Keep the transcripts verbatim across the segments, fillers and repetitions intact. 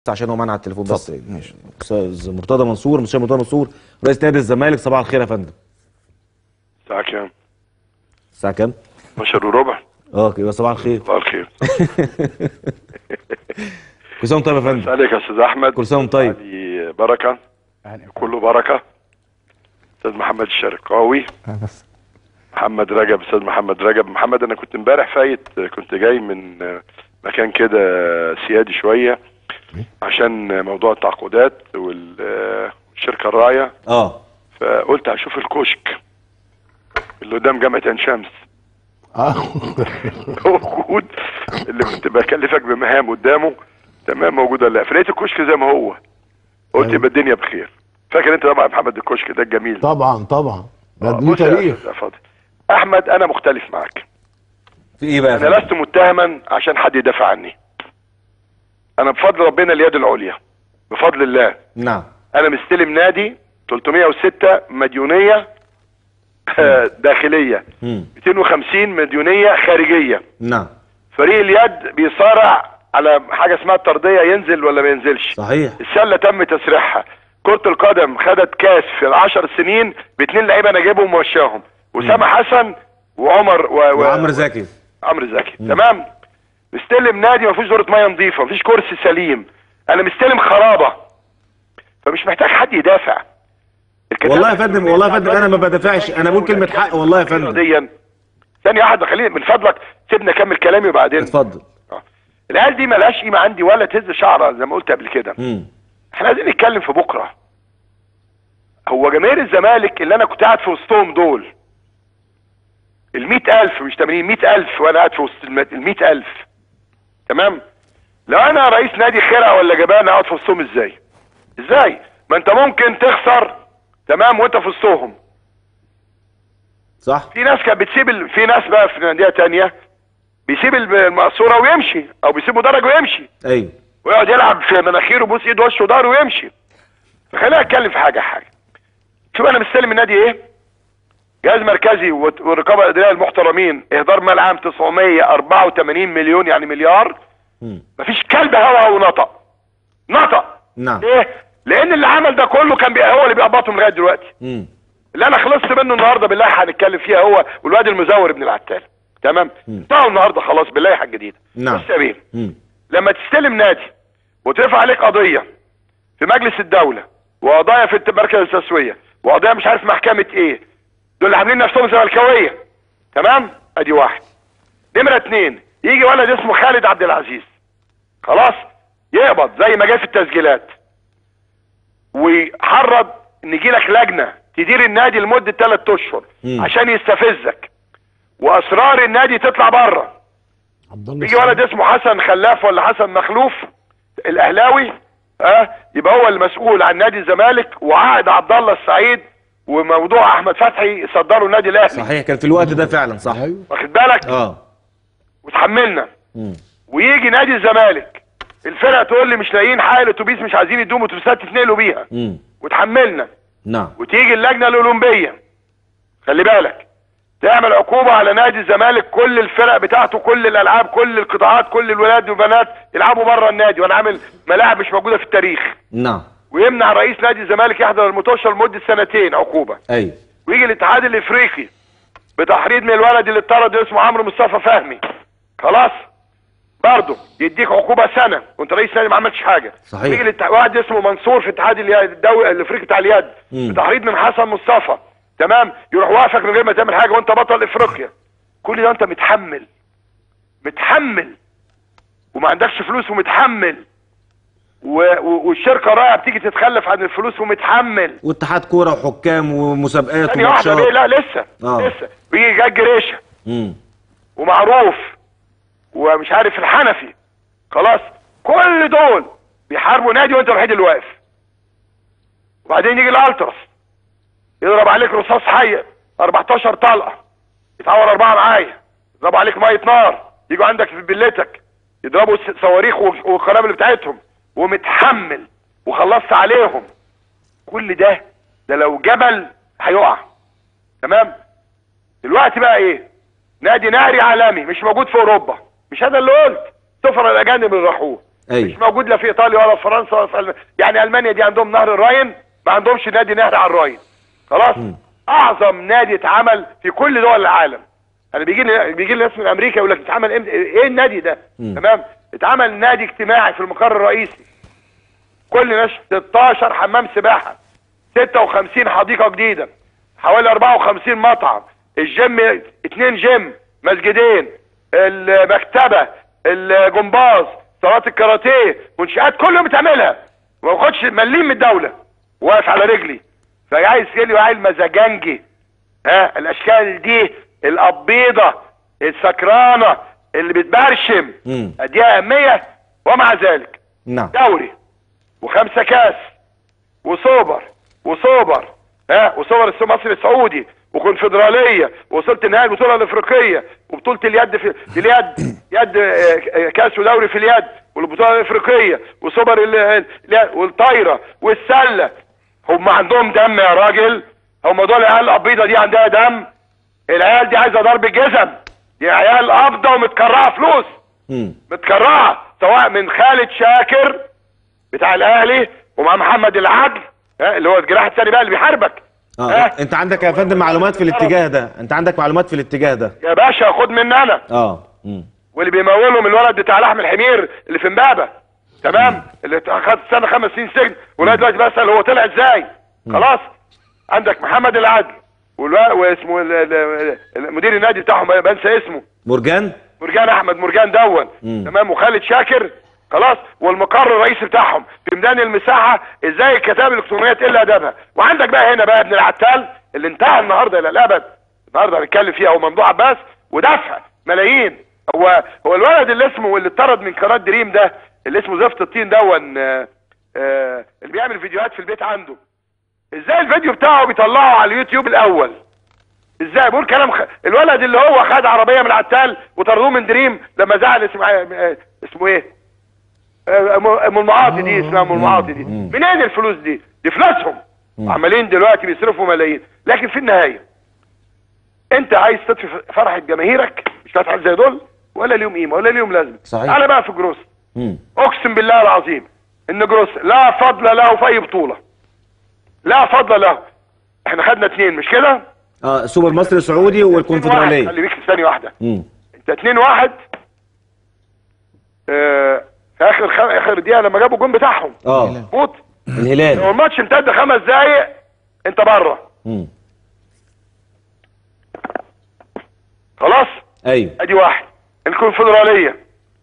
عشان هو منع التليفون بس. ماشي. استاذ مرتضى منصور، مستشار مرتضى منصور رئيس نادي الزمالك، صباح الخير يا فندم. الساعة كام؟ الساعة كام؟ اتناشر وربع. اه يبقى صباح الخير. صباح الخير. كل سنة وانت طيب يا فندم. اسالك يا استاذ احمد. كل سنة وانت طيب. علي بركة. كله بركة. استاذ محمد الشرقاوي. محمد رجب، استاذ محمد رجب. محمد انا كنت امبارح فايت، كنت جاي من مكان كده سيادي شوية عشان موضوع التعاقدات والشركة الراعية. اه فقلت هشوف الكشك اللي قدام جامعة عين شمس. اه موجود، اللي كنت بكلفك بمهام قدامه تمام موجود ولا لا؟ فلقيت الكشك زي ما هو، قلت يبقى الدنيا بخير. فاكر انت طبعا محمد الكشك ده الجميل؟ طبعا طبعا ده آه ليه تاريخ. يا فاضل احمد، انا مختلف معاك. في ايه بقى؟ انا لست متهما عشان حد يدافع عني. انا بفضل ربنا اليد العليا، بفضل الله. نعم. انا مستلم نادي تلتمية وستة مديونيه داخليه، مم. مئتين وخمسين مديونيه خارجيه. نعم. فريق اليد بيصارع على حاجه اسمها الطرديه، ينزل ولا ما ينزلش. صحيح. السله تم تسريحها. كره القدم خدت كاس في العشر سنين باثنين لعيبه انا جايبهم ومشاهم، اسامه حسن وعمر و... و... وعمرو زكي. عمرو زكي. تمام. مستلم نادي ما فيهوش دوره ميه نظيفه، ما فيش كرسي سليم، انا مستلم خرابه، فمش محتاج حد يدافع. والله يا فندم، والله يا فندم انا ما بدافعش، انا بقول كلمه حق والله يا فندم. ثانيه واحده خليني من فضلك، سيبني اكمل كلامي وبعدين اتفضل. اه العيال دي مالهاش قيمه عندي ولا تهز شعره زي ما قلت قبل كده. احنا عايزين نتكلم في بكره. هو جماهير الزمالك اللي انا كنت قاعد في وسطهم دول ال مئة ألف، مش تمانين، مئة ألف، وانا قاعد في وسط ال مئة ألف. تمام؟ لو انا رئيس نادي خرقه ولا جبان اقعد في وسطهم ازاي؟ ازاي؟ ما انت ممكن تخسر تمام وانت في وسطهم. صح. في ناس كانت بتسيب ال... في ناس بقى في ناديه تانية بيسيب المقصوره ويمشي، او بيسيب مدرج ويمشي. ايوه. ويقعد يلعب في مناخيره ويبوس ايد وشه وضهره ويمشي. فخلينا اتكلم في حاجه حاجه. شوف انا مستلم النادي ايه؟ جهاز مركزي والرقابه الاداريه المحترمين، اهدار مال عام تسعمية واربعة وتمانين مليون، يعني مليار. مم. مفيش كلب هوا ونطق. نطق. نعم. ليه؟ لان اللي عمل ده كله كان بي... هو اللي بيقبضهم لغايه دلوقتي. مم. اللي انا خلصت منه النهارده باللائحه هنتكلم فيها هو والواد المزور ابن العتال. تمام؟ انتهوا النهارده خلاص باللائحه الجديده. نعم. بص يا بيه، لما تستلم نادي وترفع عليك قضيه في مجلس الدوله، وقضايا في مركز التسويه، وقضايا مش عارف محكمه ايه، دول اللي عاملين نفسهم زملكاويه. تمام؟ ادي واحد. نمره اتنين، يجي ولد اسمه خالد عبد العزيز، خلاص، يقبض زي ما جاي في التسجيلات، ويحرض ان يجي لك لجنه تدير النادي لمده ثلاث اشهر عشان يستفزك، واسرار النادي تطلع بره. يجي ولد اسمه حسن خلاف ولا حسن مخلوف الاهلاوي، اه يبقى هو المسؤول عن نادي الزمالك، وعقد عبد الله السعيد وموضوع احمد فتحي صدروا النادي الاهلي. صحيح، كان في الوقت ده فعلا. صح. واخد بالك؟ اه وتحملنا. مم. ويجي نادي الزمالك الفرقه تقول لي مش لاقيين حق الاتوبيس، مش عايزين يدوم اتوبيسات تتنقلوا بيها. مم. وتحملنا. نعم. وتيجي اللجنه الاولمبيه، خلي بالك، تعمل عقوبه على نادي الزمالك، كل الفرق بتاعته، كل الالعاب، كل القطاعات، كل الولاد والبنات يلعبوا بره النادي، وانا عامل ملاعب مش موجوده في التاريخ. نعم. ويمنع رئيس نادي الزمالك يحضر المطوشه لمده سنتين عقوبه. ايوه. ويجي الاتحاد الافريقي بتحريض من الولد اللي اتطرد اسمه عمرو مصطفى فهمي، خلاص، برضه يديك عقوبه سنه وانت رئيس نادي ما عملتش حاجه. صحيح. ويجي الاتحاد واحد اسمه منصور في اتحاد الدولي الافريقي بتاع اليد بتحريض من حسن مصطفى، تمام، يروح واقفك من غير ما تعمل حاجه وانت بطل افريقيا. كل ده انت متحمل متحمل وما عندكش فلوس ومتحمل، والشركه رايحه بتيجي تتخلف عن الفلوس ومتحمل، واتحاد كوره وحكام ومسابقات وماتشات. لا لسه آه. لسه بيجي جاج ريشه ومعروف ومش عارف الحنفي، خلاص، كل دول بيحاربوا نادي وانت الوحيد اللي واقف. وبعدين يجي الالتراس يضرب عليك رصاص حي اربعتاشر طلقه، يتعور اربعه معايا، يضربوا عليك ميه نار، يجوا عندك في فيلتك يضربوا صواريخ والقنابل بتاعتهم، ومتحمل وخلصت عليهم. كل ده ده لو جبل هيقع. تمام؟ دلوقتي بقى ايه؟ نادي نهري عالمي مش موجود في اوروبا، مش هذا اللي قلت، سفر الاجانب اللي راحوه، أيوة. مش موجود لا في ايطاليا ولا في فرنسا ولا في ألمانيا. يعني المانيا دي عندهم نهر الراين، ما عندهمش نادي نهر على الراين. خلاص. م. اعظم نادي اتعمل في كل دول العالم. انا بيجي لي بيجي لي ناس من امريكا يقول لك اتعمل امتى؟ ايه النادي ده؟ م. تمام. اتعمل نادي اجتماعي في المقر الرئيسي، كل ناس ستاشر حمام سباحه، ستة وخمسين حديقه جديده، حوالي اربعة وخمسين مطعم، الجيم اتنين جيم، مسجدين، المكتبه، الجمباز، صالات الكاراتيه، منشآت كلهم بتعملها وما باخدش مليم من الدوله، واقف على رجلي. فعايز يجي عيل مزاجنجي، ها الاشكال دي القبيضه السكرانه اللي بتبرشم اديها اهميه، ومع ذلك نعم دوري وخمسه كاس وسوبر وسوبر ها وسوبر مصر السعودي وكونفدراليه، ووصلت نهائي البطوله الافريقيه وبطوله اليد في, في اليد يد كاس ودوري في اليد والبطوله الافريقيه وسوبر ال... والطايره والسله. هم عندهم دم يا راجل، هم دول العيال القبيضه دي عندها دم. العيال دي عايزه ضرب الجزم، دي عيال قابضه ومتكرعه فلوس. مم. متكرعه سواء من خالد شاكر بتاع الاهلي ومع محمد العدل اللي هو الجراح الثاني بقى اللي بيحاربك. اه اه انت عندك يا فندم معلومات في الاتجاه ده، انت عندك معلومات في الاتجاه ده يا باشا؟ خد مني انا. اه امم واللي بيمولهم الولد بتاع لحم الحمير اللي في امبابه، تمام؟ مم. اللي خد سنه خمس سنين سجن ولغايه دلوقتي بسال هو طلع ازاي. مم. خلاص. عندك محمد العدل واسمه مدير النادي بتاعهم بنسى اسمه، مرجان مرجان احمد مرجان دون، تمام؟ وخالد شاكر. خلاص. والمقر الرئيسي بتاعهم في ميدان المساحه، ازاي الكتاب الالكترونيه تقل ادبها. وعندك بقى هنا بقى ابن العتال اللي انتهى النهارده الى الابد، النهارده هنتكلم فيها، هو ممدوح عباس ودفع ملايين. هو هو الولد اللي اسمه اللي اتطرد من قناه دريم ده اللي اسمه زفت الطين دون، آه آه اللي بيعمل فيديوهات في البيت عنده، ازاي الفيديو بتاعه بيطلعه على اليوتيوب الاول؟ ازاي بيقول كلام خ... الولد اللي هو خد عربيه من العتال وطردوه من دريم لما زعل اسمه آه اسمه ايه؟ ام المعاطي دي، اسمها ام المعاطي دي. منين الفلوس دي؟ دي فلوسهم. عمالين دلوقتي بيصرفوا ملايين، لكن في النهايه انت عايز تطفي فرحه جماهيرك، مش هتفعل زي دول ولا ليهم قيمه ولا ليهم لازمه. صحيح. انا بقى في جروس، اقسم بالله العظيم ان جروس لا فضل له في اي بطوله، لا فضل له. احنا خدنا اتنين مش كده؟ اه سوبر مصر السعودي والكونفدراليه. خلي بيك ثانيه واحده. مم. انت اتنين واحد اه في اخر خم... اخر دقيقه لما جابوا الجون بتاعهم. اه مظبوط. الهلال. لو الماتش امتد خمس دقايق انت بره. امم خلاص؟ ايوه. ادي واحد. الكونفدراليه،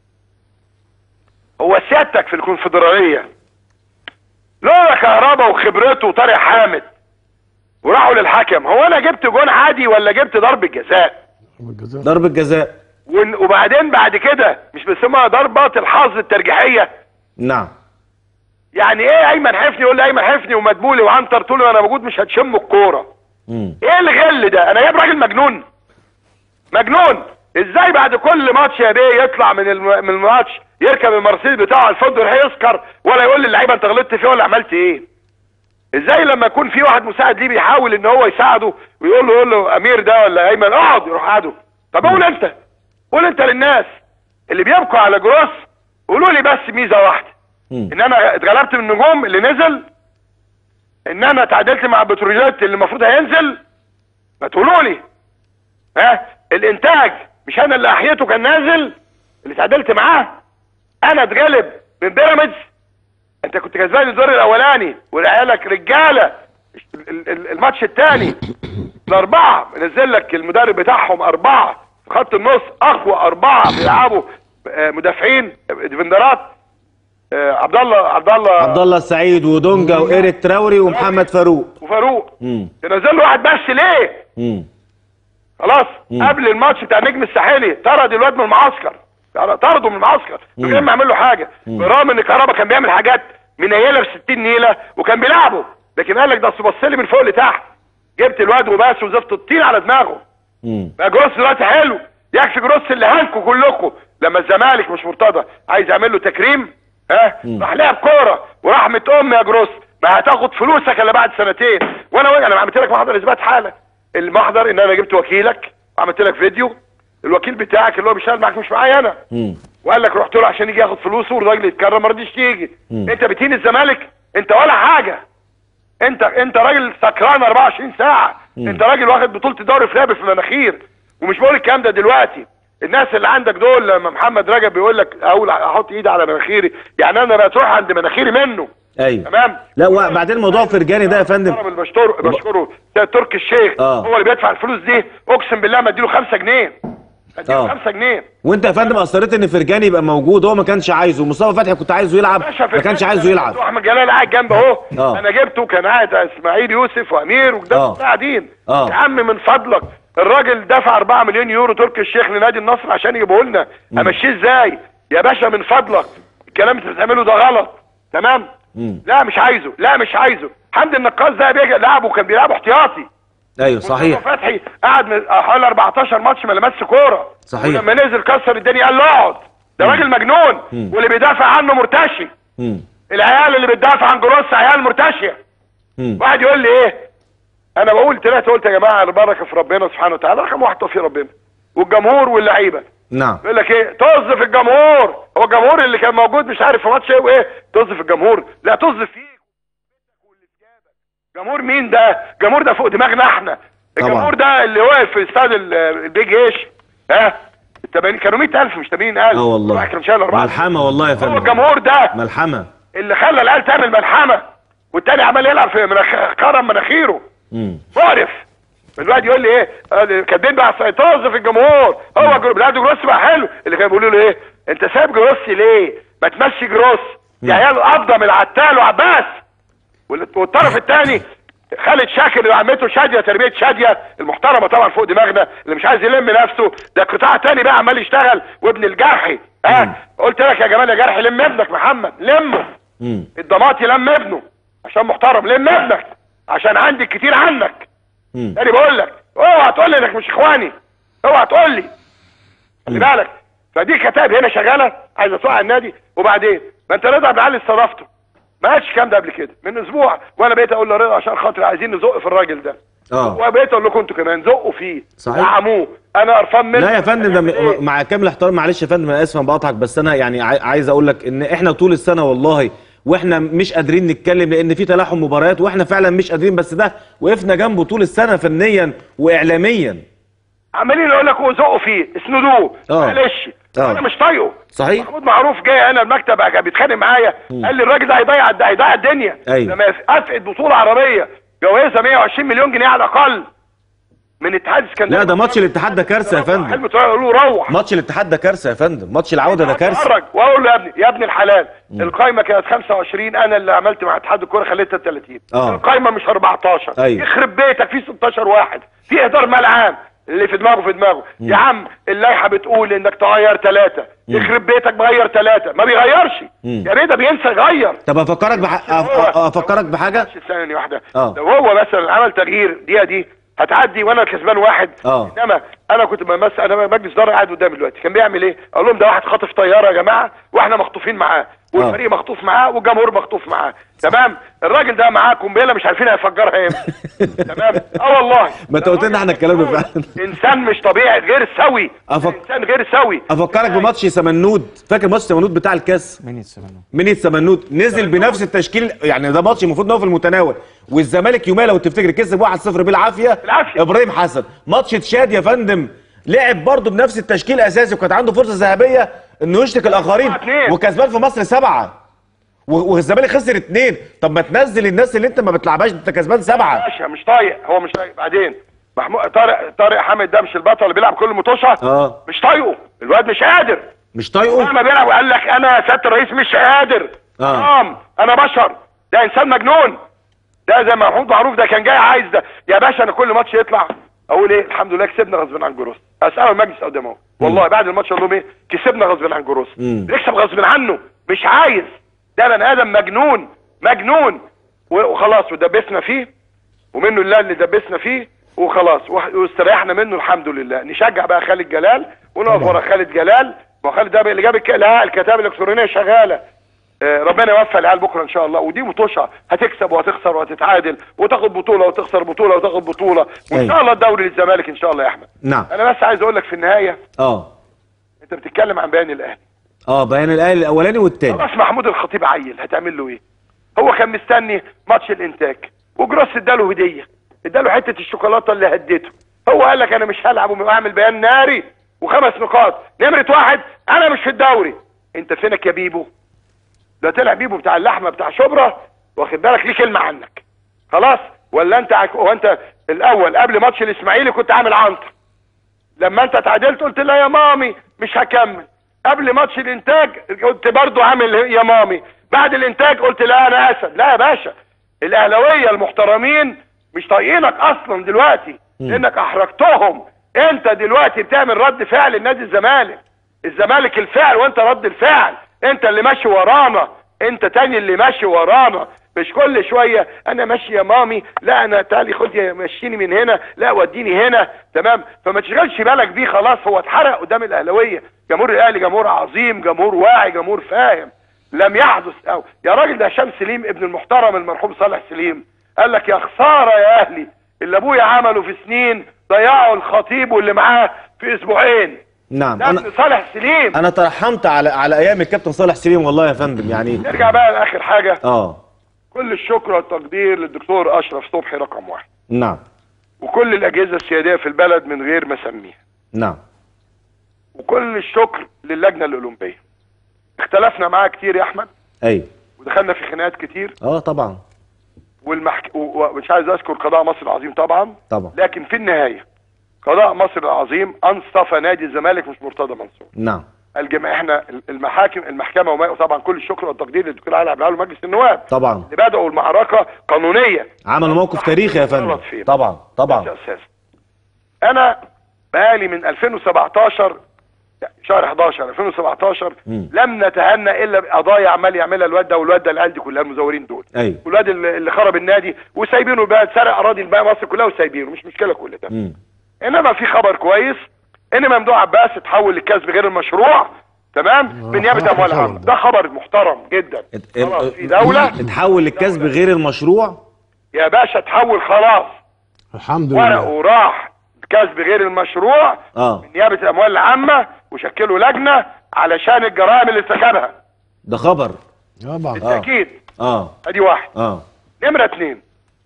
هو سيادتك في الكونفدراليه لولا كهربا وخبرته وطارق حامد وراحوا للحكم، هو انا جبت جون عادي ولا جبت ضربه جزاء؟ ضربه جزاء. وبعدين بعد كده مش بيسموها ضربه الحظ الترجيحيه؟ نعم. يعني ايه ايمن حفني يقول لي ايمن حفني ومدبولي وعنتر تقول له انا موجود مش هتشموا الكوره؟ ايه الغل ده؟ انا جايب راجل مجنون مجنون. ازاي بعد كل ماتش يا بيه يطلع من الم... من الماتش يركب المرسيدس بتاعه الفندق هيسكر ولا يقول للعيبه انت غلطت فيه ولا عملت ايه؟ ازاي لما يكون في واحد مساعد ليه بيحاول ان هو يساعده ويقول له يقول له امير ده ولا ايمن اقعد، يروح قعده؟ طب قول انت، قول انت للناس اللي بيبقوا على جروس، قولوا لي بس ميزه واحده، ان انا اتغلبت من النجوم اللي نزل، ان انا اتعادلت مع بتروجيت اللي المفروض هينزل. ما تقولوا لي ها الانتاج مش انا اللي احيته كان نازل اللي اتعادلت معاه، انا اتغلب من بيراميدز. انت كنت كسبان الدور الاولاني ورجالك رجاله، الماتش الثاني الاربعه نزل لك المدرب بتاعهم اربعه في خط النص، اقوى اربعه بيلعبوا مدافعين ديفندرات، عبد الله عبد الله عبد الله السعيد ودونجا وايريك تراوري ومحمد فاروق وفاروق تنزل له واحد بس ليه؟ امم خلاص. مم. قبل الماتش بتاع النجم الساحلي طرد الواد من المعسكر، طرده من المعسكر من غير ما يعمل له حاجه، برغم ان كهربا كان بيعمل حاجات منيله في ستين نيله وكان بيلعبه، لكن قال لك ده بص لي من فوق لتحت، جبت الواد وبس وزفت الطين على دماغه. بقى جروس دلوقتي حلو، يكفي جروس اللي هانكوا كلكم لما الزمالك مش مرتضى عايز يعمل له تكريم، ها راح لعب كوره ورحمه امي يا جروس ما هتاخد فلوسك الا بعد سنتين. وانا انا عملت لك محضر اثبات حاله، المحضر ان انا جبت وكيلك وعملت لك فيديو، الوكيل بتاعك اللي هو بيشتغل معاك مش معايا انا، وقال لك رحت له عشان يجي ياخد فلوسه والراجل يتكرم ما رضيش يجي. انت بتهين الزمالك؟ انت ولا حاجه. انت انت راجل سكران اربعة وعشرين ساعه. مم. انت راجل واخد بطوله الدوري في لعب في مناخير. ومش بقول الكلام ده دلوقتي. الناس اللي عندك دول لما محمد رجب بيقول لك اقول احط ايدي على مناخيري، يعني انا بتروح عند مناخيري منه. ايوه تمام. لا وبعدين موضوع فرجاني ده يا فندم بشكره بشكره تركي الشيخ. اه هو اللي بيدفع الفلوس دي. اقسم بالله ما اديله خمسة جنيه. اديله خمسة جنيه. وانت يا فندم اصريت ان فرجاني يبقى موجود، هو ما كانش عايزه، ومصطفى فتحي كنت عايزه يلعب ما كانش عايزه يلعب. احمد جلال قاعد جنبه اهو. انا جبته كان قاعد اسماعيل يوسف وامير وده قاعدين. يا عم من فضلك الراجل دفع أربعة مليون يورو تركي الشيخ لنادي النصر عشان يجيبه لنا. امشيه ازاي يا باشا من فضلك؟ الكلام اللي بتعمله ده غلط. تمام. مم. لا مش عايزه، لا مش عايزه. حمدي النقاص ده بيجي لعبه كان بيلعبه احتياطي. ايوه صحيح. مصطفى فتحي قعد حوالي أربعتاشر ماتش ما لمسش كوره. صحيح. ولما نزل كسر الدنيا قال له اقعد. ده راجل مجنون. مم. واللي بيدافع عنه مرتشي. مم. العيال اللي بتدافع عن جروس عيال مرتشيه. واحد يقول لي ايه؟ انا بقول ثلاثه قلت يا جماعه البركه في ربنا سبحانه وتعالى، رقم واحد توفيق ربنا والجمهور واللعيبه. نعم. يقول لك ايه؟ طز في الجمهور. هو الجمهور اللي كان موجود مش عارف في ماتش ايه وايه؟ طز في الجمهور؟ لا طز فيك. جمهور مين ده؟ الجمهور ده فوق دماغنا احنا. الجمهور ده اللي واقف في استاد البيج ايش؟ ها؟ التمانين كانوا مئة ألف مش ثمانين ألف. اه والله. كان شايل أربعة. ملحمه والله يا فندم. هو الجمهور ده ملحمه اللي خلى العيال تعمل ملحمه والتاني عمال يلعب في مناخ... كرم مناخيره. امم مقرف. الواحد يقول لي ايه؟ كاتبين بقى طز في الجمهور. هو بلاد جروس بقى حلو. اللي كانوا بيقولوا له ايه؟ انت سايب جروس ليه؟ ما تمشي جروس. يا عيال قبضه من العتال وعباس. والطرف الثاني خالد شاكر وعمته شاديه تربيه شاديه المحترمه طبعا فوق دماغنا اللي مش عايز يلم نفسه. ده قطاع تاني بقى عمال يشتغل وابن الجرحي. ها أه؟ قلت لك يا جمال يا جرحي لم ابنك محمد لمه. مم. الضماطي لم ابنه عشان محترم. لم ابنك عشان عندي كتير عنك. تاني بقول لك اوعى تقول لي انك مش اخواني. اوعى تقول لي. خلي بالك. فدي كتاب هنا شغاله عايزه توقع النادي. وبعدين ما انت رضا عبد العال استضافته ما قالش الكلام ده قبل كده من اسبوع وانا بقيت اقول له رضا عشان خاطر عايزين نزق في الراجل ده. اه وبقيت اقول لكم انتوا كمان زقوا فيه. صحيح. دعموه. انا قرفان منه. لا يا فندم ده إيه؟ مع كامل احترام معلش يا فندم انا اسف انا بقاطعك بس انا يعني عايز اقول لك ان احنا طول السنه والله واحنا مش قادرين نتكلم لان في تلاحم مباريات واحنا فعلا مش قادرين بس ده وقفنا جنبه طول السنه فنيا واعلاميا. عمالين اقول لك زقوا فيه اسندوه معلش. انا مش طايقه. صحيح. محمود معروف جاي انا المكتب بيتخانق معايا قال لي الراجل ده هيضيع ده هيضيع الدنيا. أيوة. لما افقد بطوله عربيه جوائزها مئة وعشرين مليون جنيه على الاقل من اتحاد اسكندريه. لا ده ماتش الاتحاد ده كارثه يا فندم. حلمي يقولوا له روح. ماتش الاتحاد ده كارثه يا فندم. ماتش العوده ده كارثه. اتفرج واقول له يا ابني يا ابني الحلال مم. القايمه كانت خمسة وعشرين انا اللي عملت مع اتحاد الكوره خليتها ثلاثين. آه. القايمه مش أربعتاشر. أيوة. يخرب بيتك في ستاشر واحد في اهدار ملعب اللي في دماغه في دماغه. مم. يا عم اللائحه بتقول انك تغير ثلاثه يخرب بيتك بغير ثلاثه ما بيغيرش. مم. يا ريت بينسى يغير. طب افكرك بح... افكرك بحاجه ثانيه واحده. اه لو هو مثلا عمل تغيير دقيقه دي هتعدي وانا كسبان واحد. اه انما انا كنت بمثل انا مجلس اداره قاعد قدامي دلوقتي كان بيعمل ايه؟ اقول لهم ده واحد خاطف طياره يا جماعه واحنا مخطوفين معاه والفريق مخطوف معاه والجمهور مخطوف معاه. تمام. الراجل ده معاه قنبله مش عارفين هيفجرها امتى. تمام. اه والله ما انت قلت لنا احنا الكلام ده فعلا. انسان مش طبيعي غير سوي. أفك... انسان غير سوي. افكرك بماتش سمنود. فاكر ماتش سمنود بتاع الكاس؟ منيت سمنود. منيت سمنود نزل بنفس التشكيل يعني ده ماتش المفروض ان هو في المتناول والزمالك يوميها لو تفتكر كسب واحد صفر بالعافيه. بالعافيه. ابراهيم حسن. ماتش تشاد يا فندم لعب برضه بنفس التشكيل اساسي وكانت عنده فرصه ذهبيه انه يشتك الاخرين وكسبان في مصر سبعه والزمالك خسر اثنين. طب ما تنزل الناس اللي انت ما بتلعبهاش انت كسبان سبعه. ماشي مش طايق هو مش طايق. بعدين محمود طارق طارق حامد ده مش البطل اللي بيلعب كل مطوشه. اه مش طايقه الواد مش قادر. مش طايقه لما بيلعب وقال لك انا يا سياده الرئيس مش قادر. اه انا بشر. ده انسان مجنون. ده زي ما محمود معروف ده كان جاي عايز ده يا باشا انا كل ماتش يطلع اقول ايه الحمد لله كسبنا غصب عن جروس. اساله المجلس قدامه والله بعد الماتش اقول لهم ايه كسبنا غصب عن جروس. نكسب غصب عنه مش عايز. ده بني ادم مجنون مجنون وخلاص ودبسنا فيه ومنه الله اللي دبسنا فيه وخلاص واستريحنا منه الحمد لله. نشجع بقى خالد جلال ونقف ورا خالد جلال. ما خالد ده اللي جاب الكتاب الالكترونيه شغاله. آه ربنا يوفق العيال بكره ان شاء الله. ودي مطوشه هتكسب وهتخسر وهتتعادل وتاخد بطوله وتخسر بطوله وتاخد بطوله وان شاء الله الدوري للزمالك ان شاء الله يا احمد. نعم. انا بس عايز اقول لك في النهايه اه انت بتتكلم عن بيان الاهلي. اه بيان الاهلي الاولاني والتاني. خلاص محمود الخطيب عيل، هتعمل له ايه؟ هو كان مستني ماتش الانتاج وجروس اداله هديه، اداله حته الشوكولاته اللي هدته. هو قال لك انا مش هلعب وهعمل بيان ناري وخمس نقاط. نمره واحد انا مش في الدوري. انت فينك يا بيبو؟ ده طلع بيبو بتاع اللحمه بتاع شبرا، واخد بالك ليه كلمه عنك خلاص؟ ولا انت عك... هو انت الاول قبل ماتش الاسماعيلي كنت عامل عنتر، لما انت اتعادلت قلت لا يا مامي مش هكمل. قبل ماتش الانتاج قلت برضو عامل يا مامي. بعد الانتاج قلت لا انا اسد. لا يا باشا، الاهلاويه المحترمين مش طايقينك اصلا دلوقتي لانك احرجتهم. انت دلوقتي بتعمل رد فعل لنادي الزمالك، الزمالك الفعل وانت رد الفعل. انت اللي ماشي ورانا، انت تاني اللي ماشي ورانا، مش كل شويه انا ماشي يا مامي، لا انا تعالي خد مشيني من هنا، لا وديني هنا. تمام؟ فما تشغلش بالك بيه، خلاص هو اتحرق قدام الاهلاويه. جمهور الاهلي جمهور عظيم، جمهور واعي، جمهور فاهم. لم يحدث أو يا راجل ده هشام سليم ابن المحترم المرحوم صالح سليم قال لك يا خساره يا اهلي اللي ابويا عمله في سنين ضيعوا الخطيب واللي معاه في اسبوعين. نعم ده ابن صالح سليم. انا ترحمت على على ايام الكابتن صالح سليم والله يا فندم. يعني نرجع بقى لاخر حاجه. اه كل الشكر والتقدير للدكتور اشرف صبحي رقم واحد. نعم. وكل الاجهزه السياديه في البلد من غير ما اسميها. نعم. وكل الشكر للجنه الاولمبيه. اختلفنا معاها كتير يا احمد. ايوه. ودخلنا في خناقات كتير. اه طبعا. والمحك... ومش عايز اذكر قضاء مصر العظيم طبعا. طبعا. لكن في النهايه قضاء مصر العظيم انصف نادي الزمالك مش مرتضى منصور. نعم. الجماعه احنا المحاكم المحكمه وما طبعا كل الشكر والتقدير للدكتور علي عبد العال ومجلس النواب. طبعا. اللي بداوا المعركه قانونيه. عملوا موقف تاريخي يا فندم. طبعا طبعا. اساس. انا بقالي من ألفين وسبعتاشر شهر حداشر ألفين وسبعتاشر مم. لم نتهنى الا بقضايا عمال يعملها الواد ده والواد ده العيال دي كلها المزورين دول. ايوه. والواد اللي خرب النادي وسايبينه بقى سرق اراضي الباقي مصر كلها وسايبينه، مش مشكله كل ده. مم. انما في خبر كويس ان ممدوح عباس اتحول للكسب غير المشروع. تمام؟ بنيابه اموال عامه. ده خبر محترم جدا. خلاص في دوله اتحول للكسب غير المشروع يا باشا، اتحول خلاص الحمد لله. ورقه راح كسب غير المشروع اه من نيابه الاموال العامه وشكلوا لجنه علشان الجرائم اللي ارتكبها. ده خبر طبعا. بالتاكيد. اه ادي واحد. اه نمره اتنين،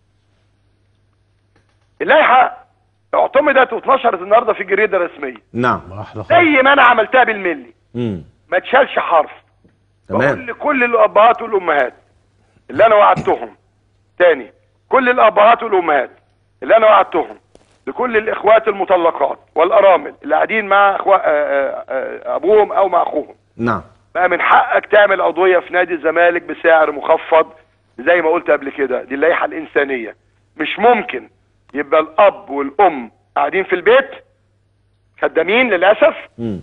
اللائحه اعتمدت واتنشرت النهارده في جريده رسميه. نعم. زي ما انا عملتها بالملي. امم ما تشالش حرف. تمام. بقول لكل الابهات والامهات اللي انا وعدتهم تاني، كل الابهات والامهات اللي انا وعدتهم لكل الاخوات المطلقات والارامل اللي قاعدين مع أخو... ابوهم او مع اخوهم. نعم. بقى من حقك تعمل عضويه في نادي الزمالك بسعر مخفض زي ما قلت قبل كده. دي اللائحه الانسانيه. مش ممكن يبقى الاب والام قاعدين في البيت خدامين للاسف امم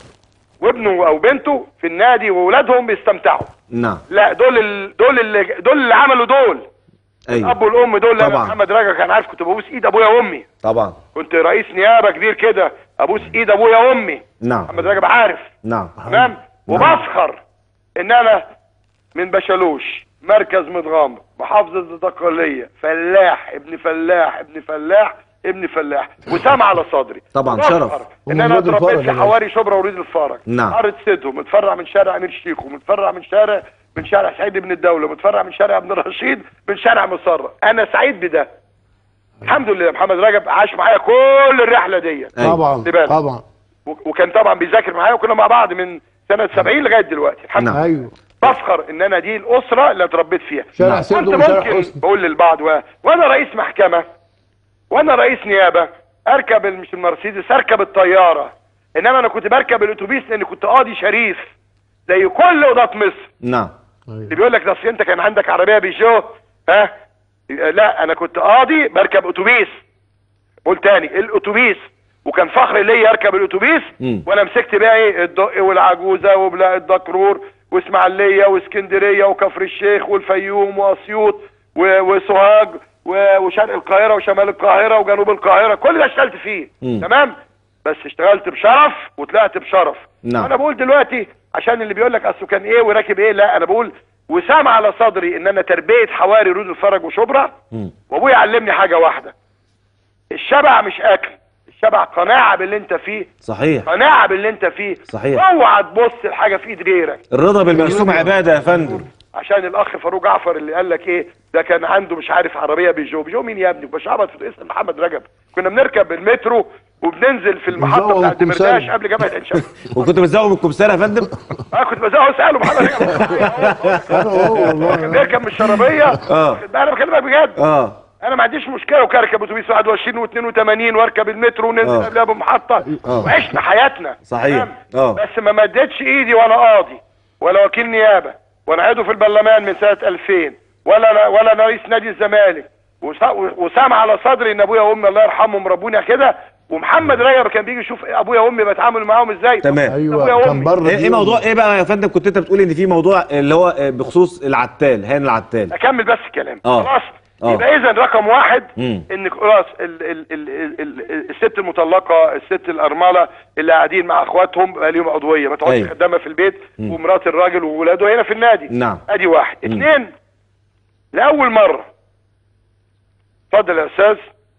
وابنه او بنته في النادي واولادهم بيستمتعوا. نعم. لا دول ال... دول اللي دول اللي عملوا دول. ايوه. الاب والام دول. طبعا. انا محمد رجب كان عارف، كنت ببوس ايد ابويا وامي. طبعا. كنت رئيس نيابه كبير كده ابوس ايد ابويا وامي. نعم. محمد رجب عارف. نعم. تمام. وبفخر ان انا من بشالوش مركز متغمر محافظه الدقهليه فلاح ابن فلاح ابن فلاح ابن فلاح وسام على صدري. طبعا شرف. ان انا اتربيت في حواري شبرا وريد الفرج. نعم. حاره سيدو متفرع من شارع امير شيخو، متفرع من شارع من شارع سعيد بن الدوله، متفرع من شارع ابن الرشيد، من شارع مصر. انا سعيد بده. الحمد لله محمد رجب عاش معايا كل الرحله دي. طبعا طبعا. وكان طبعا بيذاكر معايا وكنا مع بعض من سنه سبعين لغايه دلوقتي الحمد لله. ايوه. بفخر ان انا دي الاسره اللي اتربيت فيها. شارع سيدو كنت ممكن بقول للبعض و... وانا رئيس محكمه وانا رئيس نيابه اركب مش المرسيدس، اركب الطياره. انما انا كنت بركب الاتوبيس لان كنت قاضي شريف زي كل قضاة مصر. نعم. اللي بيقول لك ده اصل انت كان عندك عربيه بيجو ها؟ لا انا كنت قاضي بركب اتوبيس. قول تاني الاتوبيس. وكان فخر ليا اركب الاتوبيس وانا مسكت بقى ايه الدقي والعجوزه وبلاء الدكرور واسماعيليه واسكندريه وكفر الشيخ والفيوم واسيوط وسوهاج وشرق القاهره وشمال القاهره وجنوب القاهره. كل ده اشتغلت فيه. مم. تمام. بس اشتغلت بشرف وطلعت بشرف. نعم. انا بقول دلوقتي عشان اللي بيقول لك اصله كان ايه وراكب ايه، لا انا بقول وسام على صدري ان انا تربيه حواري رود الفرج وشبرا. وابويا علمني حاجه واحده، الشبع مش اكل، شبع قناعه باللي انت فيه. صحيح. قناعه باللي انت فيه. صحيح. اوعى تبص لحاجه في ايد غيرك. الرضا بالمقسوم عباده يا فندم. عشان الاخ فاروق جعفر اللي قال لك ايه ده كان عنده مش عارف عربيه بيجو. بيجو مين يا ابني؟ مش عبط في اسم محمد رجب. كنا بنركب المترو وبننزل في المحطه بتاعت دمرداش قبل جامعه عين شمس. وكنت بتزوق من الكمسارة يا فندم؟ اه كنت بزوق اساله محمد رجب. كان بيركب من الشرابيه. اه انا بكلمك بجد. اه انا ما عنديش مشكله وكركب اتوبيس واحد وعشرين واثنين وثمانين واركب المترو وننزل قبلها بمحطه وعشنا حياتنا. صحيح. اه بس ما مدتش ايدي وانا قاضي ولا وكيل نيابه وانا عضو في البرلمان من سنه ألفين ولا ولا رئيس نادي الزمالك وسام على صدري ان ابويا وامي الله يرحمهم ربوني كده. ومحمد رجب كان بيجي يشوف ابويا وامي بتعامل معاهم ازاي. تمام. ايوه كان بره. ايه موضوع ايه بقى يا فندم؟ كنت انت بتقول ان في موضوع اللي هو بخصوص العتال هاني العتال. اكمل بس الكلام. آه. خلاص. أوه. يبقى اذا رقم واحد مم. ان خلاص ال ال ال ال ال الست المطلقه الست الارمله اللي قاعدين مع اخواتهم بقى ليهم عضويه ما تقعدش خدامه في البيت مم. ومرات الراجل وولاده هنا في النادي. نعم. ادي واحد. مم. اثنين لاول مره اتفضل يا استاذ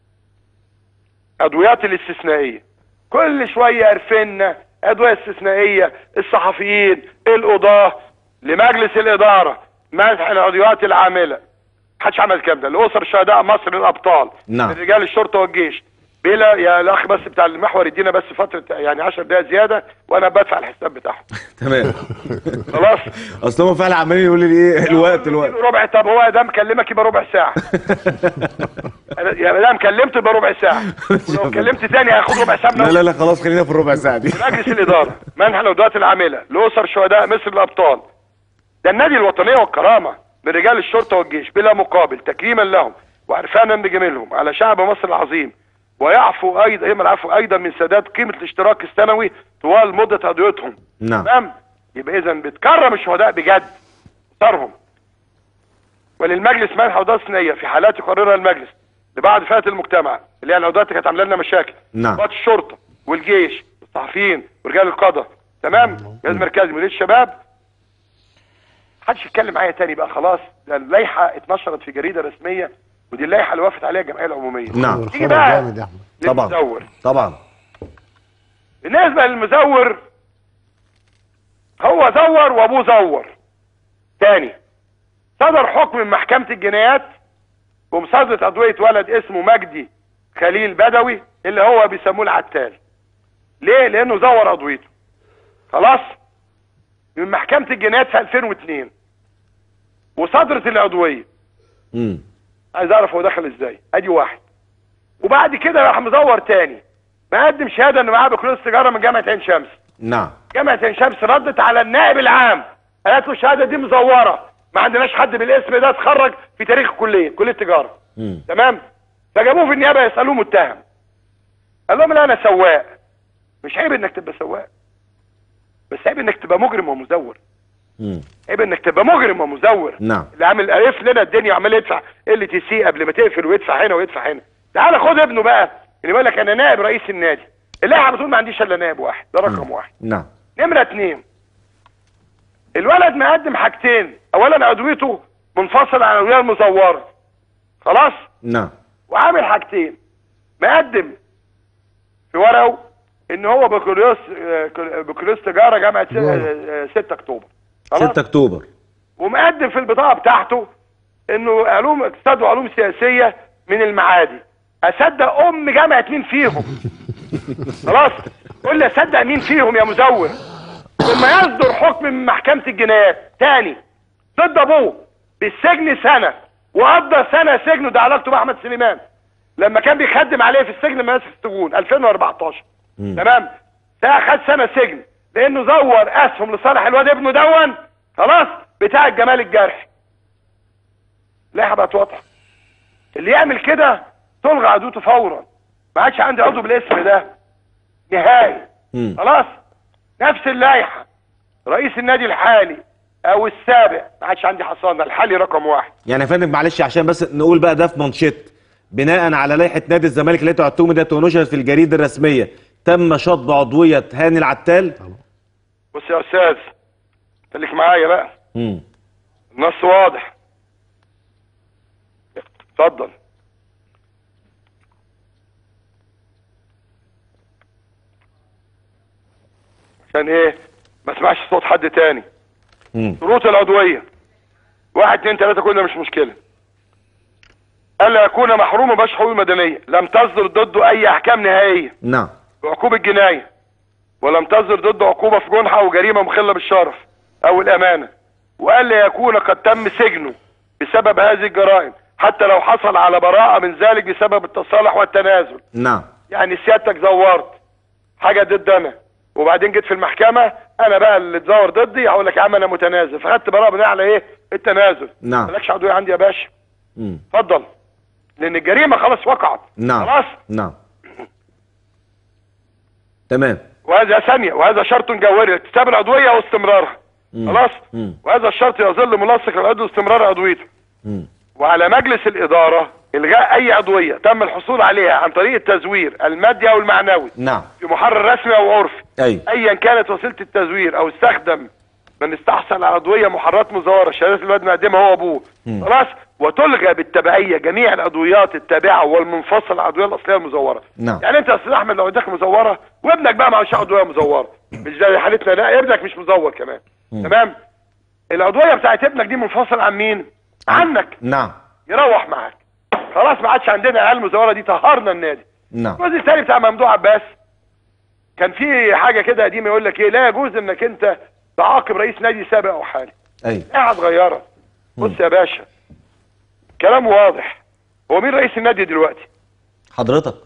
ادويات الاستثنائيه كل شويه قرفنا ادويه استثنائيه الصحفيين القضاه لمجلس الاداره منح العضويات العامله. محدش عمل الكلام ده. لاسر شهداء مصر الابطال. نعم. من رجال الشرطه والجيش بلا يا الاخ بس بتاع المحور يدينا بس فتره يعني عشر دقائق زياده وانا بدفع الحساب بتاعهم. تمام. خلاص. اصل هم فعلا عمالين يقولوا لي ايه الوقت الوقت ربع. طب هو ده مكلمك يبقى ربع ساعه. يا مدام كلمته يبقى ربع ساعه ولو كلمت ثاني هاخد ربع ساعه. لا لا لا خلاص خلينا في الربع ساعه دي. مجلس الاداره منح العضويات العامله لاسر شهداء مصر الابطال. ده النادي الوطنيه والكرامه من رجال الشرطه والجيش بلا مقابل تكريما لهم وعرفانا بجميلهم على شعب مصر العظيم ويعفو ايضا يعفو ايضا من سداد قيمه الاشتراك السنوي طوال مده عضويتهم. نعم. تمام. يبقى اذا بتكرم الشهداء بجد اثرهم. وللمجلس منح عضويات ثنائيه في حالات يقررها المجلس لبعض فئات المجتمع اللي هي العضويات اللي كانت عامله لنا مشاكل. نعم. ضباط الشرطه والجيش والصحفيين ورجال القضاء. تمام. جهاز مركزي مديريه الشباب. محدش يتكلم معايا تاني بقى خلاص. ده اللائحه اتنشرت في جريده رسميه ودي اللائحه اللي وافت عليها الجمعيه العموميه. نعم. تيجي بقى طبعا للمزور. طبعا. بالنسبه للمزور هو زور وابوه زور. تاني صدر حكم من محكمه الجنايات بمصادره عضويه ولد اسمه مجدي خليل بدوي اللي هو بيسموه العتال. ليه؟ لانه زور عضويته. خلاص؟ من محكمة الجنايات في ألفين واثنين وصدرت العضوية. امم عايز اعرف هو دخل ازاي. ادي واحد. وبعد كده راح مزور تاني مقدم شهاده انه معاه بكالوريوس تجاره من جامعه عين شمس. نعم. جامعه عين شمس ردت على النائب العام قالت له الشهاده دي مزوره ما عندناش حد بالاسم ده اتخرج في تاريخ الكليه كليه تجاره. امم تمام. فجابوه في النيابه يسالوه متهم. قال لهم لا انا سواق. مش عيب انك تبقى سواق بس عيب انك تبقى مجرم ومزور. امم عيب انك تبقى مجرم ومزور. نعم. اللي عامل قرف لنا الدنيا وعمال يدفع ال تي سي قبل ما تقفل ويدفع هنا ويدفع هنا. تعالى خد ابنه بقى اللي بيقول لك انا نائب رئيس النادي. اللائحه بتقول ما عنديش الا نائب واحد. ده رقم واحد. نعم. نمره اتنين الولد مقدم حاجتين. اولا عضويته منفصله عن العضويه المزوره. خلاص؟ نعم. وعامل حاجتين. مقدم في ورقه ان هو بكالوريوس بكالوريوس تجاره جامعه ستة اكتوبر. ستة اكتوبر. ومقدم في البطاقه بتاعته انه علوم اقتصاد وعلوم سياسيه من المعادي. اصدق ام جامعه مين فيهم؟ خلاص؟ قول لي اصدق مين فيهم يا مزور؟ ثم يصدر حكم من محكمه الجنايات تاني ضد ابوه بالسجن سنه وقضى سنه سجن. وده علاقته باحمد سليمان لما كان بيخدم عليه في السجن لما ماسك السجون ألفين وأربعتاشر. مم. تمام. ده خد سنه سجن لانه زور اسهم لصالح الواد ابنه دون. خلاص؟ بتاع الجمال الجرحي. لائحه بقت واضحه. اللي يعمل كده تلغى عضويته فورا. ما عادش عندي عضو بالاسم ده نهائي. مم. خلاص؟ نفس اللائحه رئيس النادي الحالي او السابق ما عادش عندي حصانه. الحالي رقم واحد. يعني يا فندم معلش عشان بس نقول بقى ده في منشط بناء على لائحه نادي الزمالك اللي انتوا عدتوه ده ونشرت في الجريده الرسميه تم شطب عضويه هاني العتال. بص يا استاذ خليك معايا بقى. امم النص واضح. اتفضل. عشان ايه؟ ما اسمعش صوت حد تاني. امم شروط العضويه واحد اتنين تلاته كل ده مش مشكله. الا يكون محروما باش حقوق مدنيه، لم تصدر ضده اي احكام نهائيه نعم بعقوبه جنايه، ولم تصدر ضده عقوبه في جنحه او جريمه مخله بالشرف او الامانه، والا يكون قد تم سجنه بسبب هذه الجرائم حتى لو حصل على براءه من ذلك بسبب التصالح والتنازل. نعم. يعني سيادتك زورت حاجه ضدنا وبعدين جيت في المحكمه انا بقى اللي تزور ضدي، هقول لك يا عم انا متنازل، فخدت براءه بناء على ايه؟ التنازل. نعم. مالكش عضويه عندي يا باشا. امم اتفضل. لان الجريمه خلاص وقعت. نعم. خلاص. نعم. تمام. وهذا ثانيه، وهذا شرط جوهري اكتساب العضويه واستمرارها. مم. خلاص. مم. وهذا الشرط يظل ملصق للعضو استمرار عضويته. مم. وعلى مجلس الاداره الغاء اي عضويه تم الحصول عليها عن طريق التزوير المادي او المعنوي. نعم. في محرر رسمي او عرفي. ايوه. ايا كانت وسيله التزوير او استخدم من استحصل على عضويه محررات مزوره، شهادات الواد مقدمها هو ابوه. خلاص. وتلغى بالتبعيه جميع العضويات التابعه والمنفصله عن العضويه الاصليه المزوره. نعم. يعني انت يا استاذ احمد لو عندك مزوره وابنك بقى معهوش عضويه مزوره، مش زي حالتنا، لا ابنك مش مزور كمان. مم. تمام. العضويه بتاعت ابنك دي منفصله عن مين؟ عنك. نعم. يروح معاك. خلاص ما عادش عندنا عيال مزوره، دي طهرنا النادي. نعم. الجزء الثاني بتاع ممدوح عباس كان في حاجه كده قديمه يقول لك ايه، لا يجوز انك انت تعاقب رئيس نادي سابق او حالي. ايوه. قاعد غيره. بص يا باشا كلام واضح، هو مين رئيس النادي دلوقتي؟ حضرتك.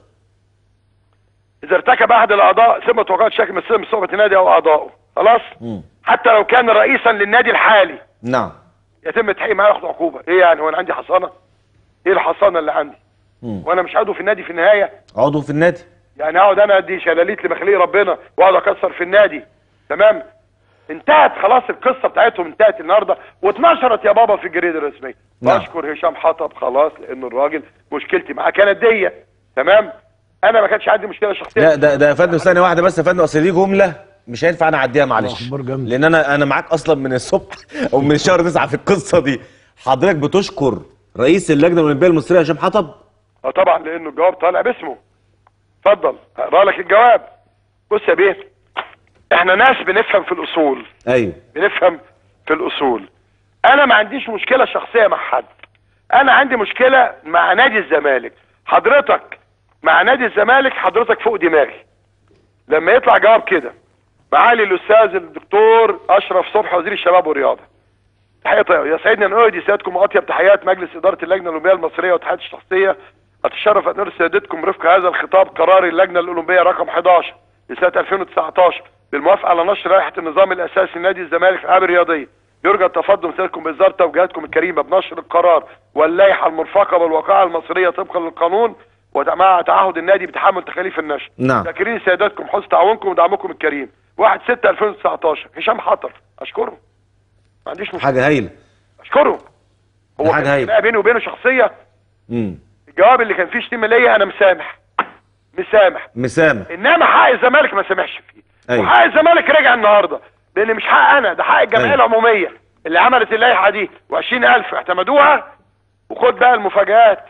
اذا ارتكب احد الاعضاء ثم توقعت شكل من من صحبه النادي او اعضائه، خلاص؟ مم. حتى لو كان رئيسا للنادي الحالي. نعم. يتم التحقيق معاه ياخد عقوبه. ايه يعني هو انا عندي حصانه؟ ايه الحصانه اللي عندي؟ مم. وانا مش عضو في النادي في النهايه؟ عضو في النادي. يعني اقعد انا ادي شلاليت لمخليق ربنا واقعد اكسر في النادي. تمام؟ انتهت خلاص القصه بتاعتهم، انتهت النهارده واتنشرت يا بابا في الجريده الرسميه. نعم. بشكر هشام حطب خلاص لان الراجل مشكلتي معاه كانت ديه. تمام؟ انا ما كانش عندي مشكله شخصيه. لا ده ده يا فندم ثانيه واحده بس يا فندم، اصل دي جمله مش هينفع انا اعديها معلش، لان انا انا معاك اصلا من الصبح او من شهر تسعة في القصه دي. حضرتك بتشكر رئيس اللجنه الاولمبيه المصريه هشام حطب؟ اه طبعا لانه الجواب طالع باسمه. اتفضل اقرا لك الجواب. بص يا بيه، احنا ناس بنفهم في الاصول. ايوه بنفهم في الاصول. انا ما عنديش مشكله شخصيه مع حد، انا عندي مشكله مع نادي الزمالك. حضرتك مع نادي الزمالك حضرتك فوق دماغي. لما يطلع جواب كده معالي الاستاذ الدكتور اشرف صبحي وزير الشباب والرياضه، تحيه يسعدني ان اهدي سيادتكم واطيب تحيات مجلس اداره اللجنه الاولمبيه المصريه واتحاد الشخصيه. اتشرف ان ارسل سيادتكم رفق هذا الخطاب قرار اللجنه الاولمبيه رقم حداشر لسنه ألفين وتسعتاشر بالموافقه على نشر لائحه النظام الاساسي لنادي الزمالك في الالعاب الرياضيه. يرجى التفضل سيادتكم باصدار توجيهاتكم الكريمه بنشر القرار واللائحه المرفقه بالواقعه المصريه طبقا للقانون ومع تعهد النادي بتحمل تكاليف النشر. نعم. شاكرين سيادتكم حسن تعاونكم ودعمكم الكريم. واحد ستة ألفين وتسعتاشر هشام حطب. اشكره. ما عنديش مشكله. حاجه هايله. اشكره. هو حاجه هايله. بيني وبينه شخصيه. امم الجواب اللي كان فيه شتيمه ليا انا مسامح. مسامح. مسامح. انما حق الزمالك ما سامحش فيه. أيوة. وحق الزمالك رجع النهارده لان مش حق انا، ده حق الجمعيه أيوة. العموميه اللي عملت اللائحه دي وعشرين ألف اعتمدوها. وخد بقى المفاجآت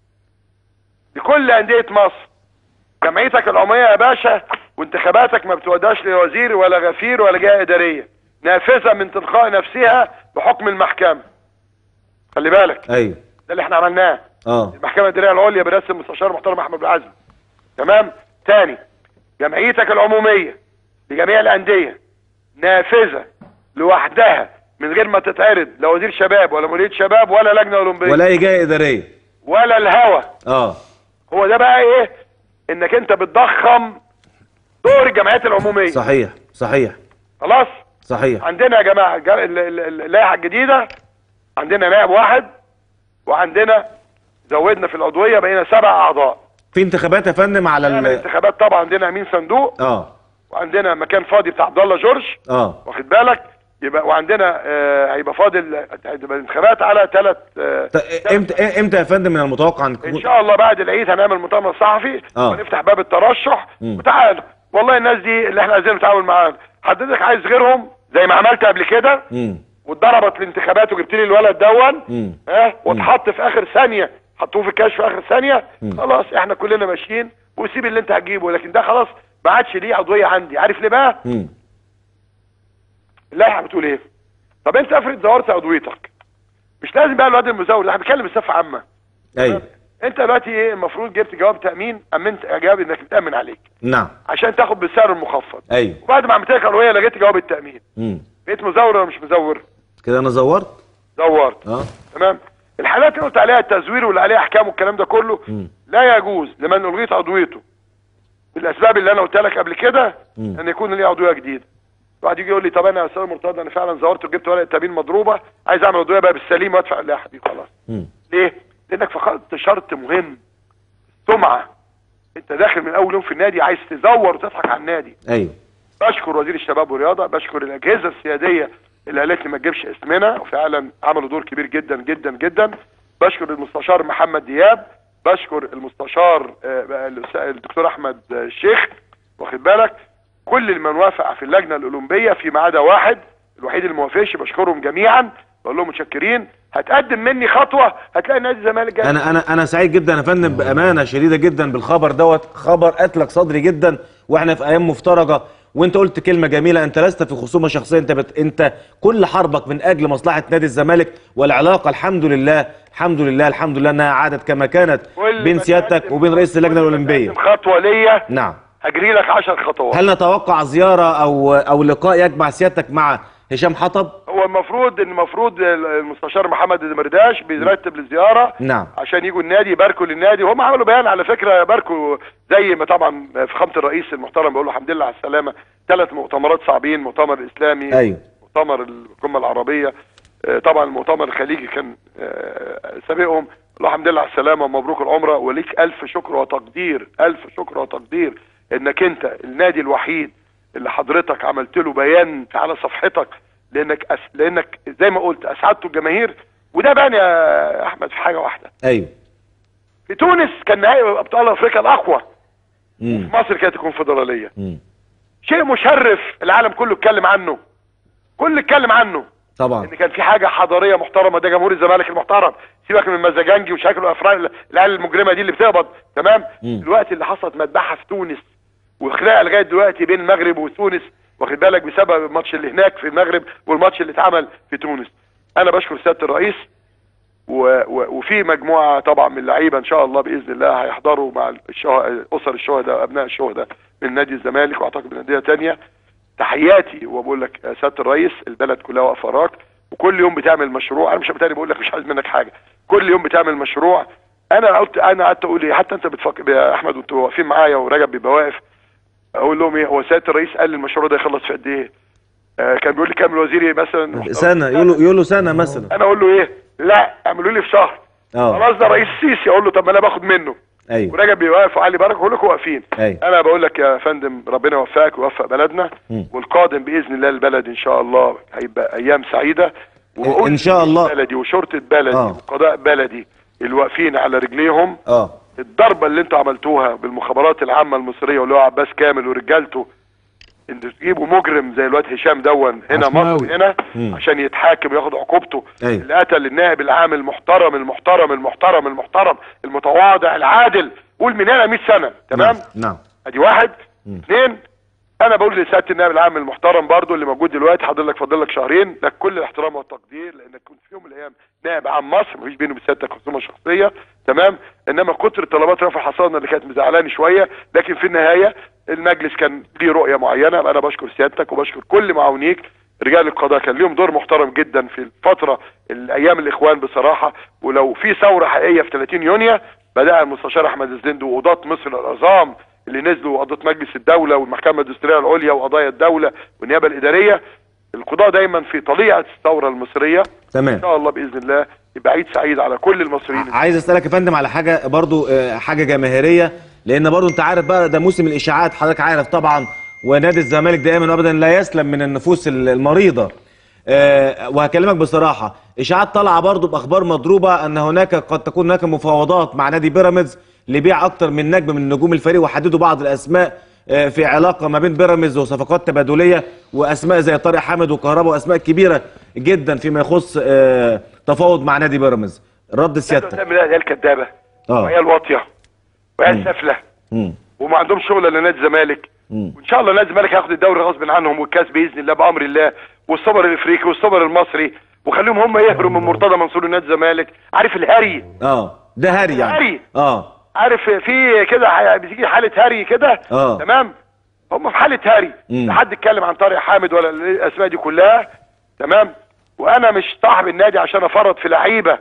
لكل انديه مصر. جمعيتك العموميه يا باشا وانتخاباتك ما بتوداش لوزير ولا غفير ولا جهه اداريه، نافذه من تلقاء نفسها بحكم المحكمه. خلي بالك. ايوه ده اللي احنا عملناه. اه المحكمه الاداريه العليا برئاسه المستشار المحترم احمد بالعزم. تمام؟ تاني، جمعيتك العموميه لجميع الانديه نافذه لوحدها من غير ما تتعرض لا وزير شباب ولا مديريه شباب ولا لجنه اولمبيه ولا اي جهه اداريه ولا الهوى. اه هو ده بقى ايه؟ انك انت بتضخم دور الجمعيات العموميه. صحيح صحيح. خلاص؟ صحيح. عندنا يا جماعه اللائحه الجديده عندنا نائب واحد وعندنا زودنا في العضويه بقينا سبع اعضاء. في انتخابات يا فندم على ال... الانتخابات طبعا عندنا امين صندوق. اه وعندنا مكان فاضي بتاع عبد الله جورج. اه واخد بالك؟ يبقى وعندنا آه هيبقى فاضل هتبقى الانتخابات على ثلاث آه امتى امتى يا فندم من المتوقع ان ان شاء الله بعد العيد هنعمل مؤتمر صحفي آه. ونفتح باب الترشح. وتعالوا والله الناس دي اللي احنا عايزين نتعامل معاها. حضرتك عايز غيرهم زي ما عملت قبل كده واتضربت الانتخابات وجبت لي الولد دون ها واتحط في اخر ثانيه، حطوه في الكاش في اخر ثانيه. خلاص احنا كلنا ماشيين وسيب اللي انت هتجيبه، لكن ده خلاص ما عادش ليه عضويه عندي. عارف ليه بقى؟ مم. اللائحه بتقول ايه؟ طب انت افرض زورت عضويتك، مش لازم بقى الواد المزور، احنا بنتكلم بصفه عامه. ايوه. انت دلوقتي ايه المفروض جبت جواب تامين، امنت جواب انك متامن عليك. نعم. عشان تاخد بالسعر المخفض. ايوه. وبعد ما عملت لك عضويه لقيت جواب التامين. امم بقيت مزور ولا مش مزور؟ كده انا زورت. زورت. اه تمام. الحالات اللي قلت عليها التزوير واللي عليها احكام والكلام ده كله مم. لا يجوز لمن الغيت عضويته بالاسباب اللي انا قلتها لك قبل كده ان يكون ليه عضويه جديده. واحد يجي يقول لي طب انا يا استاذ مرتضى انا فعلا زورت وجبت ورقه تامين مضروبه، عايز اعمل عضويه بقى بالسليم وادفع اللائحه دي خلاص. مم. ليه؟ لانك فقدت شرط مهم، سمعه. انت داخل من اول يوم في النادي عايز تزور وتضحك على النادي. ايوه. بشكر وزير الشباب والرياضه، بشكر الاجهزه السياديه اللي قالت لي ما تجيبش اسمنا، وفعلا عملوا دور كبير جدا جدا جدا. بشكر المستشار محمد دياب، بشكر المستشار الدكتور احمد الشيخ، واخد بالك، كل من وافق في اللجنه الاولمبيه فيما عدا واحد الوحيد اللي ما وافقش، بشكرهم جميعا، بقول لهم متشكرين. هتقدم مني خطوه هتلاقي نادي الزمالك جاي. انا انا انا سعيد جدا يا فندم بامانه شديده جدا بالخبر دوت، خبر قتلك صدري جدا واحنا في ايام مفترجه. وانت قلت كلمه جميله، انت لست في خصومه شخصيه، انت بت... انت كل حربك من اجل مصلحه نادي الزمالك، والعلاقه الحمد لله الحمد لله الحمد لله انها عادت كما كانت بين سيادتك وبين رئيس اللجنه الاولمبيه. خطوه ليا نعم هجري لك عشر خطوات. هل نتوقع زياره او او لقاء يجمع سيادتك مع هشام حطب؟ هو المفروض ان المفروض المستشار محمد الدمرداش بيرتب للزياره. نعم. عشان يجوا النادي يباركوا للنادي، وهم عملوا بيان على فكره يباركوا زي ما طبعا فخامه الرئيس المحترم بيقول له الحمد لله على السلامه. ثلاث مؤتمرات صعبين، مؤتمر الاسلامي، ايوه، مؤتمر القمه العربيه، طبعا المؤتمر الخليجي كان سابقهم. الحمد لله على السلامه ومبروك العمره، وليك الف شكر وتقدير، الف شكر وتقدير انك انت النادي الوحيد اللي حضرتك عملت له بيان على صفحتك، لانك أس... لانك زي ما قلت اسعدتوا الجماهير. وده بان يا احمد في حاجه واحده. ايوه. في تونس كان نهائي ابطال افريقيا الاقوى. امم في مصر كانت الكونفدراليه. امم شيء مشرف العالم كله اتكلم عنه. كل اتكلم عنه. طبعا. ان كان في حاجه حضاريه محترمه، ده جمهور الزمالك المحترم، سيبك من مزاجنجي وشكل الافراد العيال المجرمه دي اللي بتقبض، تمام؟ مم. الوقت اللي حصلت مذبحه في تونس وخناقه لغايه دلوقتي بين المغرب وتونس، واخد بالك، بسبب الماتش اللي هناك في المغرب والماتش اللي اتعمل في تونس. انا بشكر سياده الرئيس و... و... وفي مجموعه طبعا من اللعيبه ان شاء الله باذن الله هيحضروا مع الشه... اسر الشهداء وابناء الشهداء من نادي الزمالك، واعتقد من انديه ثانيه. تحياتي، وبقول لك يا سياده الرئيس البلد كلها واقفه وراك، وكل يوم بتعمل مشروع. انا مش بتاني بقول لك مش عايز منك حاجه، كل يوم بتعمل مشروع. انا قلت انا قعدت اقول ايه، حتى انت بتفكر يا احمد وانتوا واقفين معايا ورجب بيبقى واقف، اقول لهم ايه، هو سياده الرئيس قال لي المشروع ده يخلص في قد ايه؟ آه كان بيقول لي كام الوزير مثلا سنه، يقولوا يقولوا سنه مثلا. انا اقول له ايه، لا اعملوا لي في شهر. اه خلاص ده رئيس السيسي، اقول له طب ما انا باخد منه. ايوه. ورجب بيوقف وعلي بركه كلكم واقفين. أيوة. انا بقول لك يا فندم ربنا يوفقك ويوفق بلدنا. م. والقادم باذن الله البلد ان شاء الله هيبقى ايام سعيده، ان شاء الله. بلدي وشرطه بلدي آه. وقضاء بلدي اللي واقفين على رجليهم. اه الضربه اللي انتوا عملتوها بالمخابرات العامه المصريه واللي هو عباس كامل ورجالته، ان تجيبوا مجرم زي الواد هشام دون هنا مصر هنا مم. عشان يتحاكم وياخد عقوبته. أيوة. اللي قتل النائب العام المحترم المحترم المحترم المحترم المتواضع العادل، قول من هنا مئة سنه، تمام؟ نعم, نعم. ادي واحد. مم. اثنين، انا بقول لسياده النائب العام المحترم برضو اللي موجود دلوقتي، حاضر لك فاضل لك شهرين، لك كل الاحترام والتقدير، لانك كنت في يوم من الايام نائب عام مصر، مفيش بيني وبين سيادتك خصومه شخصيه، تمام؟ انما كتر طلبات رفع حصانه اللي كانت مزعلاني شويه، لكن في النهايه المجلس كان ليه رؤيه معينه. انا بشكر سيادتك وبشكر كل معاونيك. رجال القضاء كان ليهم دور محترم جدا في الفتره الايام الاخوان بصراحه. ولو في ثوره حقيقيه في ثلاثين يونيو بدأ المستشار احمد الزند وقضاة مصر العظام اللي نزلوا، وقضاة مجلس الدوله والمحكمه الدستوريه العليا وقضايا الدوله والنيابه الاداريه. القضاء دايما في طليعه الثوره المصريه. تمام. ان شاء الله باذن الله يبقى عيد سعيد على كل المصريين. عايز اسالك يا فندم على حاجه برضو، حاجه جماهيريه، لان برضو انت عارف بقى ده موسم الاشاعات، حضرتك عارف طبعا، ونادي الزمالك دائما وابدا لا يسلم من النفوس المريضه. أه وهكلمك بصراحه، اشاعات طالعه برضو باخبار مضروبه ان هناك قد تكون هناك مفاوضات مع نادي بيراميدز لبيع اكتر من نجم من نجوم الفريق، وحددوا بعض الاسماء أه في علاقه ما بين بيراميدز وصفقات تبادليه، واسماء زي طارق حامد وكهربا، واسماء كبيره جدا فيما يخص أه تفاوض مع نادي بيراميدز. رد سيادتك. عيال كدابه، اه وعيال واطيه، وعيال سافله، وما عندهمش شغل الا نادي الزمالك. وان شاء الله نادي الزمالك هياخد الدوري غصب عنهم والكاس باذن الله بامر الله، والسوبر الافريقي والسوبر المصري، وخليهم هم يهروا من مرتضى منصور نادي الزمالك. عارف الهري؟ اه ده هري يعني. هري اه عارف في كده بتيجي حاله هري كده. اه تمام. هم في حاله هري، لا حد اتكلم عن طارق حامد ولا الاسماء دي كلها. تمام. وانا مش صاحب النادي عشان افرط في لعيبه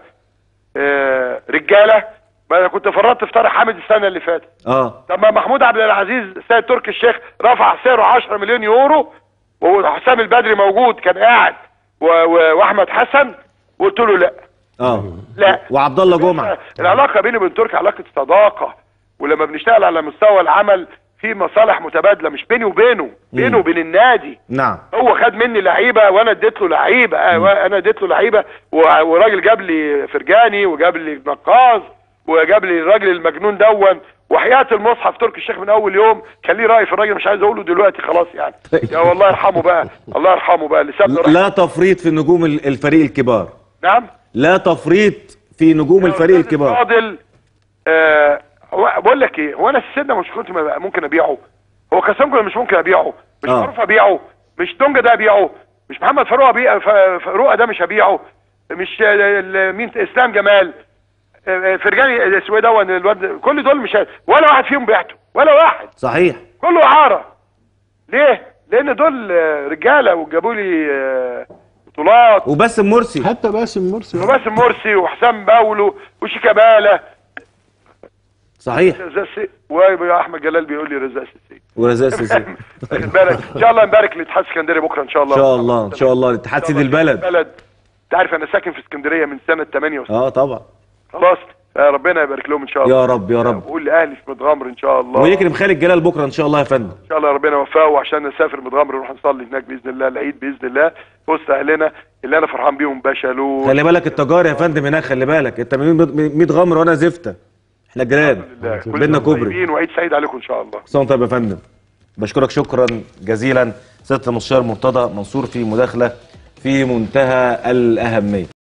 آه رجاله. ما انا كنت فرطت في طارق حامد السنه اللي فاتت. اه طب ما محمود عبد العزيز السيد تركي الشيخ رفع سعره عشرة مليون يورو، وحسام البدري موجود كان قاعد و... و... واحمد حسن، وقلت له لا. اه لا. وعبد الله جمعه. العلاقه بيني وبين تركي علاقه صداقه، ولما بنشتغل على مستوى العمل في مصالح متبادله، مش بيني وبينه، بينه وبين النادي. نعم. هو خد مني لعيبه وانا اديت له لعيبه، انا اديت له لعيبه، وراجل جاب لي فرجاني وجاب لي نقاز وجاب لي الراجل المجنون دون، وحياه المصحف تركي الشيخ من اول يوم كان ليه راي في الراجل، مش عايز اقوله دلوقتي خلاص يعني. يا والله يرحمه بقى، الله يرحمه بقى اللي سابنا. لا تفريط في نجوم الفريق الكبار. نعم. لا تفريط في نجوم الفريق الكبار. فاضل آه بقول لك ايه، هو انا السنه مش كنت ممكن ابيعه، هو كاسونجو مش ممكن ابيعه، مش آه. معروف ابيعه، مش دونجا ده ابيعه، مش محمد فاروق ابيعه، فاروق ده مش هبيعه، مش مين اسلام جمال فرجاني السويد ده الواد، كل دول مش ه... ولا واحد فيهم بعته، ولا واحد. صحيح. كله اعاره. ليه؟ لان دول رجاله وجابوا لي بطولات. وباسم مرسي. حتى باسم مرسي. وباسم مرسي وحسام باولو وشيكابالا. صحيح. رزاق السيسي، ويا احمد جلال بيقول لي رزاق السيسي. ورزاق السيسي. واخد بالك؟ ان شاء الله نبارك للاتحاد السكندري بكره ان شاء الله. ان شاء الله ان شاء الله الاتحاد سيد البلد. البلد. انت عارف انا ساكن في اسكندريه من سنه ثمانية وستين. اه طبعا. خلاص ربنا يبارك لهم ان شاء الله. يا رب يا رب. وقول لاهلي في متغمر ان شاء الله. ويكرم خالد جلال بكره ان شاء الله يا فندم. ان شاء الله ربنا يوفقه عشان نسافر متغمر ونروح نصلي هناك باذن الله العيد باذن الله في وسط اهلنا اللي انا فرحان بيهم. بشالوت. خلي بالك التجار يا فندم هناك، خلي بالك انت ميت غمر وانا زفته. احنا جيران. بينا كوبري. وعيد سعيد عليكم ان شاء الله. صوت طيب يا فندم. بشكرك شكرا جزيلا سياده المستشار مرتضى منصور في مداخله في منتهى الاهميه.